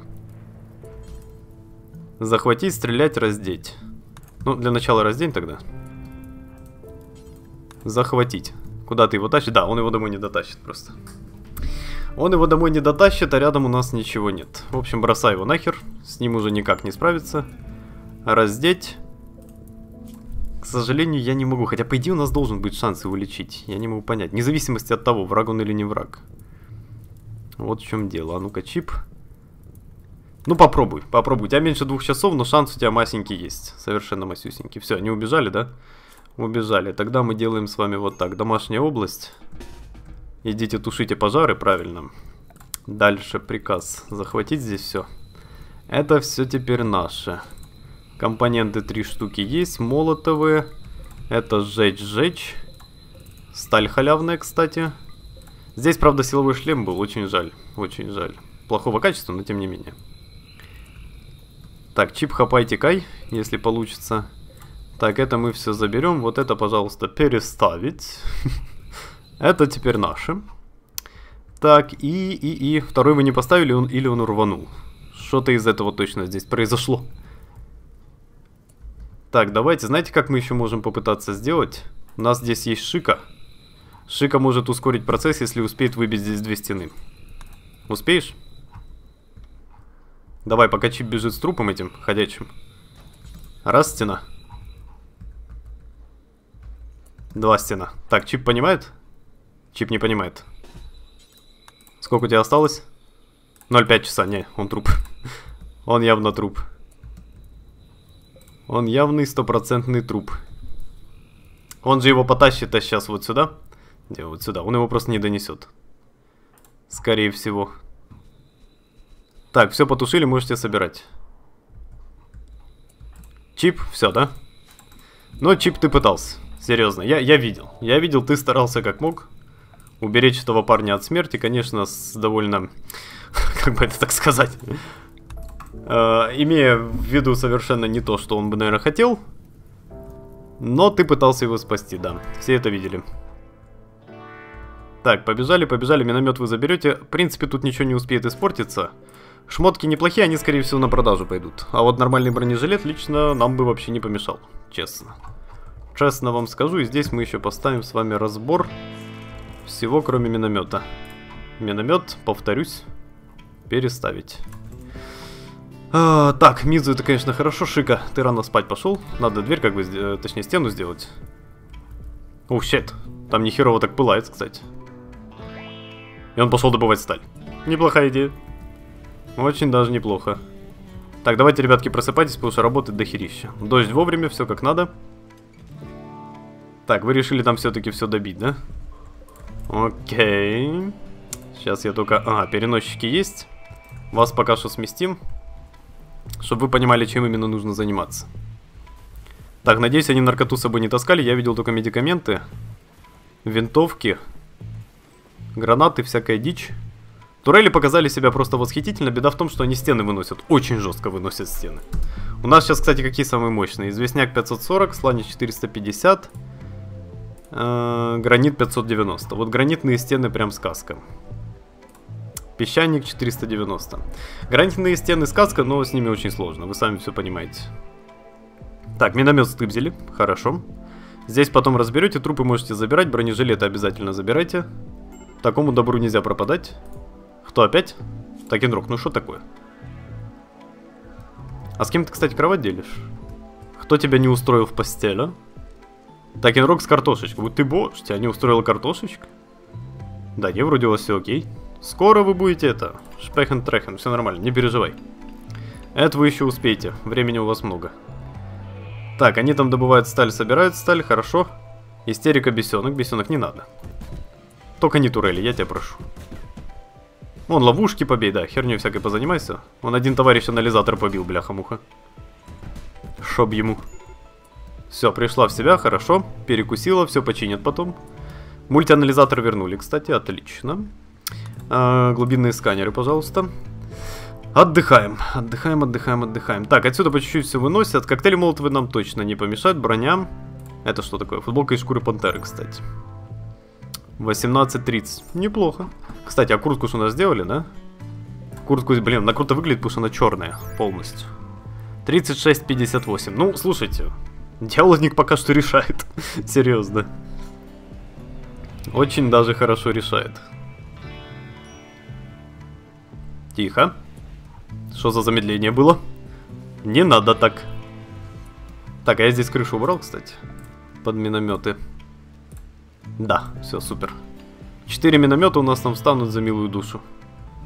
Захватить, стрелять, раздеть. Ну, для начала раздень тогда. Захватить. Куда ты его тащишь? Да, он его домой не дотащит просто. Он его домой не дотащит, а рядом у нас ничего нет. В общем, бросай его нахер. С ним уже никак не справиться. Раздеть. К сожалению, я не могу. Хотя, по идее, у нас должен быть шанс его лечить. Я не могу понять. Вне зависимости от того, враг он или не враг. Вот в чем дело. А ну-ка, чип. Ну, попробуй, попробуй. У тебя меньше двух часов, но шанс у тебя масенький есть. Совершенно масюсенький. Все, они убежали, да? Убежали. Тогда мы делаем с вами вот так. Домашняя область. Идите тушите пожары, правильно. Дальше приказ. Захватить здесь все. Это все теперь наше. Компоненты три штуки есть. Молотовые. Это сжечь-сжечь. Сталь халявная, кстати. Здесь, правда, силовой шлем был. Очень жаль. Очень жаль. Плохого качества, но тем не менее. Так, чип хапайте кай, если получится. Так, это мы все заберем. Вот это, пожалуйста, переставить. Это теперь наше. Так, и, и, и. Второй вы не поставили, он, или он рванул. Что-то из этого точно здесь произошло. Так, давайте, знаете, как мы еще можем попытаться сделать? У нас здесь есть Шика. Шика может ускорить процесс, если успеет выбить здесь две стены. Успеешь? Давай, пока чип бежит с трупом этим ходячим. Раз стена. Два стена. Так, чип понимает? Чип не понимает. Сколько у тебя осталось? ноль пять часа. Не, он труп. Он явно труп. Он явный стопроцентный труп. Он же его потащит-то сейчас вот сюда. Где, вот сюда. Он его просто не донесет. Скорее всего. Так, все потушили, можете собирать. Чип, все, да? Но Чип, ты пытался. Серьезно, я, я видел. Я видел, ты старался как мог уберечь этого парня от смерти. Конечно, с довольно... Как бы это так сказать? Э, имея в виду совершенно не то, что он бы, наверное, хотел. Но ты пытался его спасти, да. Все это видели. Так, побежали, побежали. Миномет вы заберете. В принципе, тут ничего не успеет испортиться. Шмотки неплохие, они, скорее всего, на продажу пойдут. А вот нормальный бронежилет лично нам бы вообще не помешал. Честно. Честно вам скажу. И здесь мы еще поставим с вами разбор всего, кроме миномета. Миномет, повторюсь, переставить. А, так, Мидзу это, конечно, хорошо. Шика, ты рано спать пошел. Надо дверь, как бы, точнее, стену сделать. О, щет. Там нехерово так пылает, кстати. И он пошел добывать сталь. Неплохая идея. Очень даже неплохо. Так, давайте, ребятки, просыпайтесь, потому что работает дохерища. Дождь вовремя, все как надо. Так, вы решили там все-таки все добить, да? Окей. Сейчас я только... Ага, переносчики есть. Вас пока что сместим. Чтобы вы понимали, чем именно нужно заниматься. Так, надеюсь, они наркоту с собой не таскали. Я видел только медикаменты, винтовки, гранаты, всякая дичь. Турели показали себя просто восхитительно. Беда в том, что они стены выносят. Очень жестко выносят стены. У нас сейчас, кстати, какие самые мощные? Известняк пятьсот сорок, сланец четыреста пятьдесят, э, гранит пятьсот девяносто. Вот гранитные стены прям сказка. Песчаник четыреста девяносто. Гранитные стены сказка, но с ними очень сложно. Вы сами все понимаете. Так, миномет стыбзили. Хорошо. Здесь потом разберете. Трупы можете забирать. Бронежилеты обязательно забирайте. Такому добру нельзя пропадать. Кто опять? Такенрок, ну что такое? А с кем ты, кстати, кровать делишь? Кто тебя не устроил в постель, а? Такенрок с картошечкой. Вот ты боже, тебя не устроила картошечка? Да, не, вроде у вас все окей. Скоро вы будете это, шпехен-трехен, все нормально, не переживай. Это вы еще успеете, времени у вас много. Так, они там добывают сталь, собирают сталь, хорошо. Истерика бесенок, бесенок не надо. Только не турели, я тебя прошу. Вон, ловушки побей, да, херню всякой позанимайся. Вон один товарищ анализатор побил, бляха-муха. Шоб ему. Все, пришла в себя, хорошо. Перекусила, все починят потом. Мультианализатор вернули, кстати, отлично. А, глубинные сканеры, пожалуйста. Отдыхаем, отдыхаем, отдыхаем, отдыхаем. Так, отсюда по чуть-чуть все выносят. Коктейли молотовые нам точно не помешают. Броня. Это что такое? Футболка из шкуры пантеры, кстати. восемнадцать тридцать. Неплохо. Кстати, а куртку что у нас сделали, да? Куртку, блин, она круто выглядит, потому что она черная полностью. тридцать шесть пятьдесят восемь. Ну, слушайте, дьяволник пока что решает. Серьезно. Очень даже хорошо решает. Тихо. Что за замедление было? Не надо так. Так, а я здесь крышу убрал, кстати. Под минометы. Да, все, супер. Четыре миномета у нас там встанут за милую душу.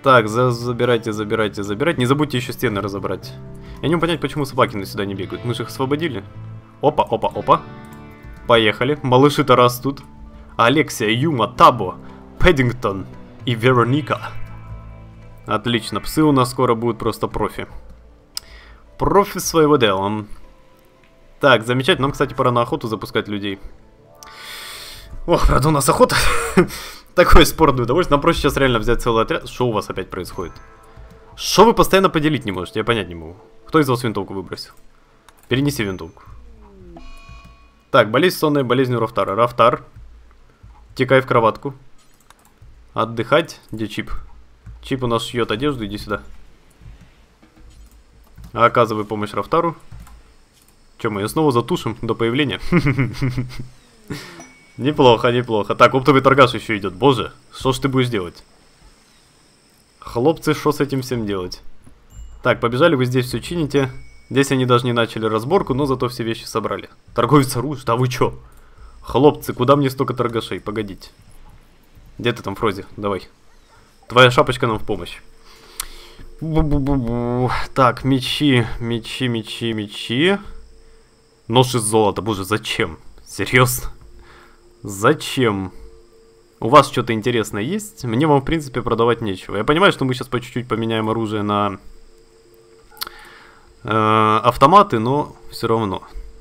Так, за забирайте, забирайте, забирайте. Не забудьте еще стены разобрать. Я не могу понять, почему собаки на сюда не бегают. Мы же их освободили. Опа, опа, опа. Поехали. Малыши-то растут. Алексия, Юма, Табо, Пэддингтон и Вероника. Отлично. Псы у нас скоро будут просто профи. Профи своего дела. Так, замечательно. Нам, кстати, пора на охоту запускать людей. Ох, правда, у нас охота. Такое спорное удовольствие. Нам проще сейчас реально взять целый отряд. Что у вас опять происходит? Что вы постоянно поделить не можете? Я понять не могу. Кто из вас винтовку выбросил? Перенеси винтовку. Так, болезнь сонная, болезнь у Рафтара. Рафтар, текай в кроватку. Отдыхать. Где Чип? Чип у нас шьет одежду, иди сюда. Оказывай помощь Рафтару. Че, мы ее снова затушим до появления? Неплохо, неплохо. Так, оптовый торгаш еще идет. Боже, что ж ты будешь делать? Хлопцы, что с этим всем делать? Так, побежали, вы здесь все чините. Здесь они даже не начали разборку, но зато все вещи собрали. Торговец оружием? Да вы чё? Хлопцы, куда мне столько торгашей? Погодите. Где ты там, Фрози? Давай. Твоя шапочка нам в помощь. Бу-бу-бу-бу. Так, мечи, мечи, мечи, мечи. Нож из золота. Боже, зачем? Серьезно? Зачем? У вас что-то интересное есть? Мне вам, в принципе, продавать нечего. Я понимаю, что мы сейчас по чуть-чуть поменяем оружие на э, автоматы, но все равно.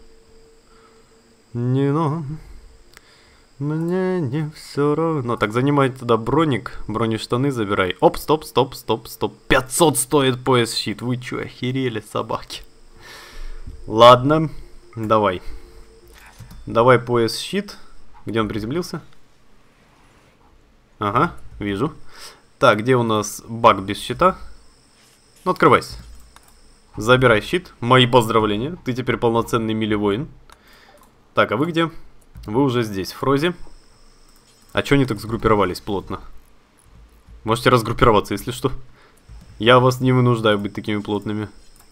Не, но... Мне не все равно. Так, занимай туда броник. Бронештаны забирай. Оп, стоп, стоп, стоп, стоп. пятьсот стоит пояс-щит. Вы что, охерели, собаки? Ладно, давай. Давай пояс-щит. Где он приземлился? Ага, вижу. Так, где у нас баг без щита? Ну, открывайся. Забирай щит. Мои поздравления. Ты теперь полноценный милевоин. Так, а вы где? Вы уже здесь, Фрози. А чё они так сгруппировались плотно? Можете разгруппироваться, если что. Я вас не вынуждаю быть такими плотными.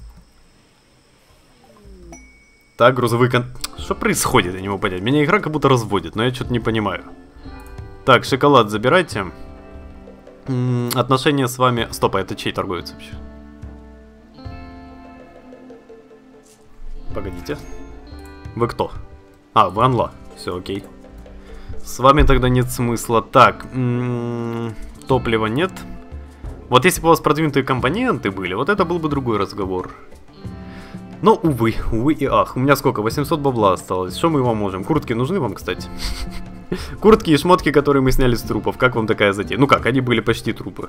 Так, грузовые кон... Что происходит, я не могу понять. Меня игра как будто разводит, но я что-то не понимаю. Так, шоколад забирайте. М -м, отношения с вами... Стоп, а это чей торговец вообще? Погодите. Вы кто? А, вы Анла. Все, окей. С вами тогда нет смысла. Так, м -м, топлива нет. Вот если бы у вас продвинутые компоненты были, вот это был бы другой разговор. Но, увы, увы и ах. У меня сколько? восемьсот бабла осталось. Что мы вам можем? Куртки нужны вам, кстати? Куртки и шмотки, которые мы сняли с трупов. Как вам такая затея? Ну как, они были почти трупы.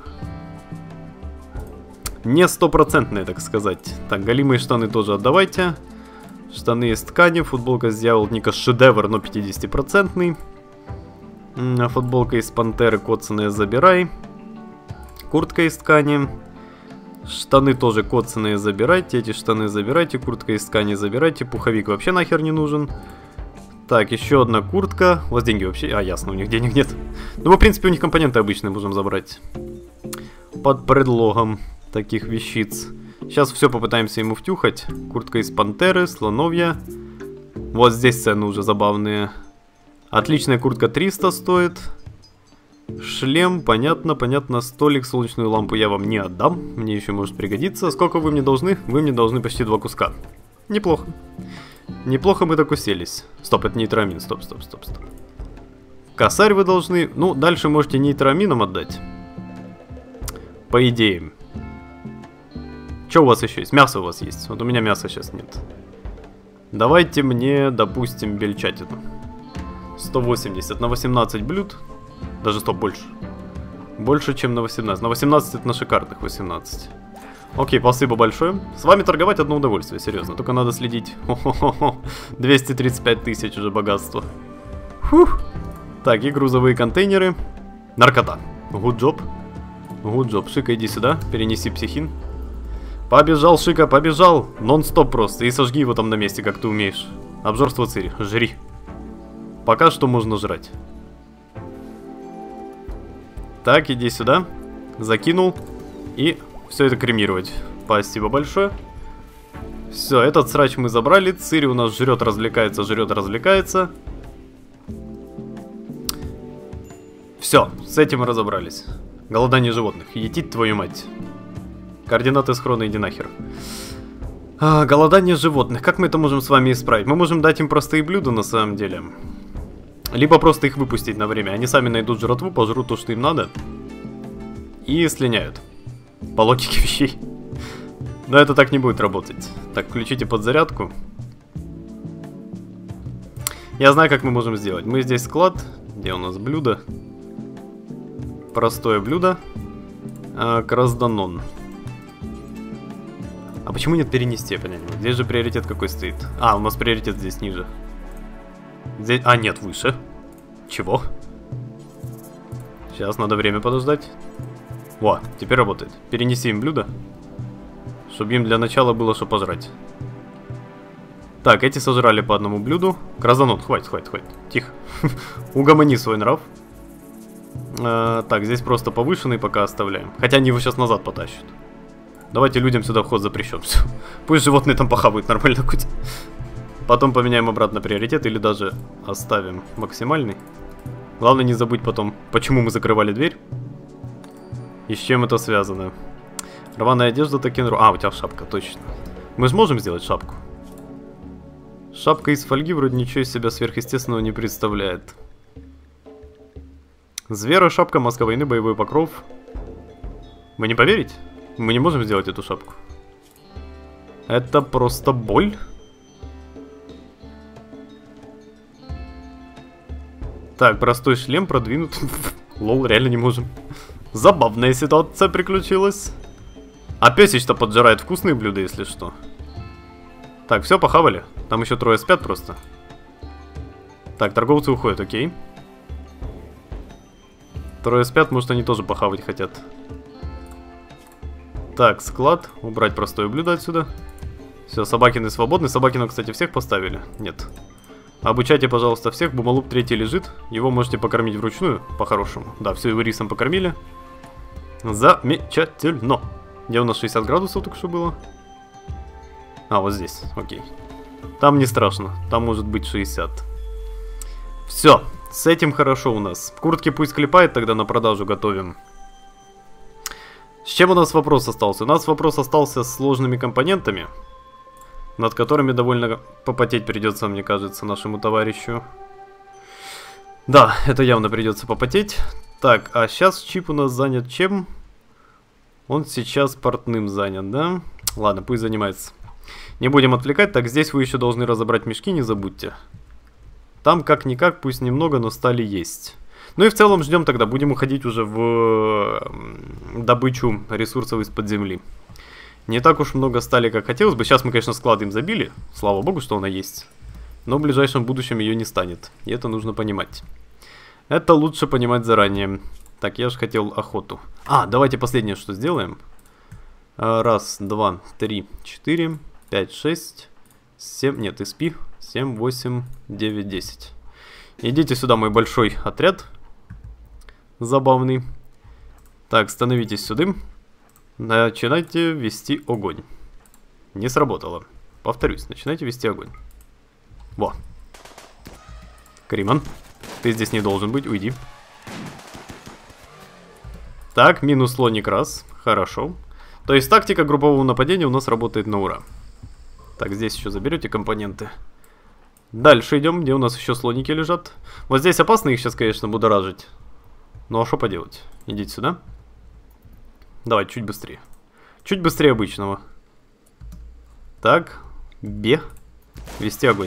Не стопроцентные, так сказать. Так, голимые штаны тоже отдавайте. Штаны из ткани. Футболка с дьяволника шедевр, но пятидесятипроцентный. Футболка из пантеры коцаная забирай. Куртка из ткани. Штаны тоже коцаные забирайте, эти штаны забирайте, куртка из ткани забирайте, пуховик вообще нахер не нужен. Так, еще одна куртка. У вас деньги вообще... А, ясно, у них денег нет. Ну, мы, в принципе, у них компоненты обычные можем забрать. Под предлогом таких вещиц. Сейчас все попытаемся ему втюхать. Куртка из пантеры, слоновья. Вот здесь цены уже забавные. Отличная куртка триста стоит. Шлем, понятно, понятно. Столик, солнечную лампу я вам не отдам. Мне еще может пригодиться. Сколько вы мне должны? Вы мне должны почти два куска. Неплохо. Неплохо мы так уселись. Стоп, это нейтрамин. Стоп, стоп, стоп, стоп. Косарь вы должны... Ну, дальше можете нейтрамином отдать. По идее. Что у вас еще есть? Мясо у вас есть. Вот у меня мяса сейчас нет. Давайте мне, допустим, бельчатину. сто восемьдесят на восемнадцать блюд. Даже стоп, больше. Больше, чем на восемнадцать. На восемнадцать это на шикарных восемнадцать. Окей, спасибо большое. С вами торговать одно удовольствие, серьезно. Только надо следить. Хо-хо-хо. двести тридцать пять тысяч уже богатство. Фух. Так, и грузовые контейнеры. Наркота. Good job. Good job. Шика, иди сюда. Перенеси психин. Побежал, Шика, побежал. Нон-стоп просто. И сожги его там на месте, как ты умеешь. Обжорство Цири. Жри. Пока что можно жрать. Так, иди сюда. Закинул. И все это кремировать. Спасибо большое. Все, этот срач мы забрали. Цири у нас жрет, развлекается, жрет, развлекается. Все, с этим мы разобрались. Голодание животных. Етить твою мать. Координаты схрона, иди нахер. А, голодание животных. Как мы это можем с вами исправить? Мы можем дать им простые блюда на самом деле. Либо просто их выпустить на время. Они сами найдут жратву, пожрут то, что им надо. И слиняют. По логике вещей. Но это так не будет работать. Так, включите подзарядку. Я знаю, как мы можем сделать. Мы здесь склад. Где у нас блюдо? Простое блюдо. А, Красданон. А почему нет перенести, я понять не могу. Здесь же приоритет какой стоит? А, у нас приоритет здесь ниже. Здесь... А, нет, выше. Чего? Сейчас надо время подождать. Во, теперь работает. Перенеси им блюдо. Чтобы им для начала было что пожрать. Так, эти сожрали по одному блюду. Красданон, хватит, хватит, хватит. Тихо. Угомони свой нрав. А, так, здесь просто повышенный пока оставляем. Хотя они его сейчас назад потащат. Давайте людям сюда вход запрещен. Все. Пусть животные там похавают нормально хоть. Потом поменяем обратно приоритет или даже оставим максимальный. Главное не забыть потом, почему мы закрывали дверь. И с чем это связано. Рваная одежда Такенру. А, у тебя шапка, точно. Мы же можем сделать шапку. Шапка из фольги вроде ничего из себя сверхъестественного не представляет. Звера, шапка, маска войны, боевой покров. Вы не поверите? Мы не можем сделать эту шапку. Это просто боль. Так, простой шлем продвинут. Лол, реально не можем. Забавная ситуация приключилась. А песич-то поджирает вкусные блюда, если что. Так, все, похавали. Там еще трое спят просто. Так, торговцы уходят, окей. Трое спят, может они тоже похавать хотят. Так, склад. Убрать простое блюдо отсюда. Все, Собакины свободны. Собакину, кстати, всех поставили? Нет. Обучайте, пожалуйста, всех. Бумалуп третий лежит. Его можете покормить вручную, по-хорошему. Да, все его рисом покормили. Замечательно. Где у нас шестьдесят градусов только что было? А, вот здесь, окей. Там не страшно, там может быть шестьдесят. Все, с этим хорошо у нас. Куртки пусть клепает, тогда на продажу готовим. С чем у нас вопрос остался? У нас вопрос остался с сложными компонентами, над которыми довольно попотеть придется, мне кажется, нашему товарищу. Да, это явно придется попотеть. Так, а сейчас чип у нас занят чем? Он сейчас портным занят, да? Ладно, пусть занимается. Не будем отвлекать. Так, здесь вы еще должны разобрать мешки, не забудьте. Там как-никак, пусть немного, но стали есть. Ну и в целом ждем тогда. Будем уходить уже в добычу ресурсов из-под земли. Не так уж много стали, как хотелось бы. Сейчас мы, конечно, склад им забили. Слава богу, что она есть. Но в ближайшем будущем ее не станет. И это нужно понимать. Это лучше понимать заранее. Так, я же хотел охоту. А, давайте последнее, что сделаем. Раз, два, три, четыре, пять, шесть, семь, нет, эс пи, семь, восемь, девять, десять. Идите сюда, мой большой отряд. Забавный. Так, становитесь сюда. Начинайте вести огонь. Не сработало. Повторюсь, начинайте вести огонь. Во. Криман, ты здесь не должен быть, уйди. Так, минус слоник раз. Хорошо. То есть тактика группового нападения у нас работает на ура. Так, здесь еще заберете компоненты. Дальше идем, где у нас еще слоники лежат. Вот здесь опасно их сейчас, конечно, будоражить. Ну а что поделать? Идите сюда. Давай, чуть быстрее. Чуть быстрее обычного. Так, бе. Вести огонь.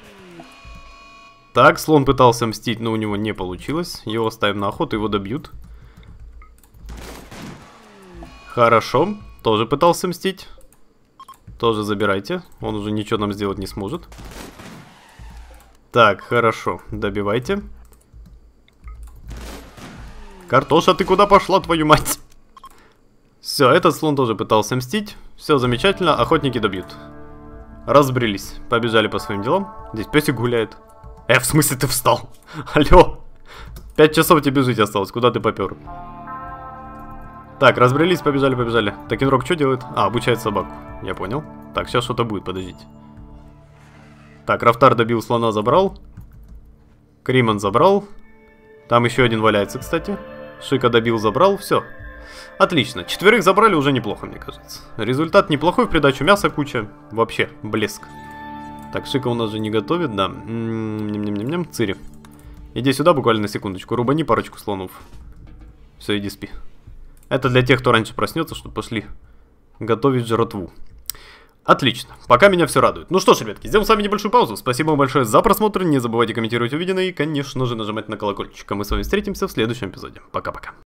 Так, слон пытался мстить, но у него не получилось. Его оставим на охоту, его добьют. Хорошо, тоже пытался мстить. Тоже забирайте, он уже ничего нам сделать не сможет. Так, хорошо, добивайте. Картоша, ты куда пошла, твою мать? Все, этот слон тоже пытался мстить. Все замечательно, охотники добьют. Разбрелись, побежали по своим делам. Здесь песик гуляет. Э, в смысле ты встал? Алло. Пять часов тебе жить осталось, куда ты попер? Так, разбрелись, побежали, побежали. Такенрок что делает? А, обучает собаку. Я понял. Так, сейчас что-то будет, подождите. Так, Рафтар добил слона, забрал. Криман забрал. Там еще один валяется, кстати. Шика добил, забрал, все. Отлично. Четверых забрали уже неплохо, мне кажется. Результат неплохой, в придачу мяса куча. Вообще, блеск. Так, Шика у нас же не готовит, да. Ням-ням-ням-ням, Цири. Иди сюда буквально на секундочку, рубани парочку слонов. Все, иди спи. Это для тех, кто раньше проснется, чтобы пошли готовить жратву. Отлично, пока меня все радует. Ну что ж, ребятки, сделаем с вами небольшую паузу. Спасибо вам большое за просмотр, не забывайте комментировать увиденное и, конечно же, нажимать на колокольчик. А мы с вами встретимся в следующем эпизоде. Пока-пока.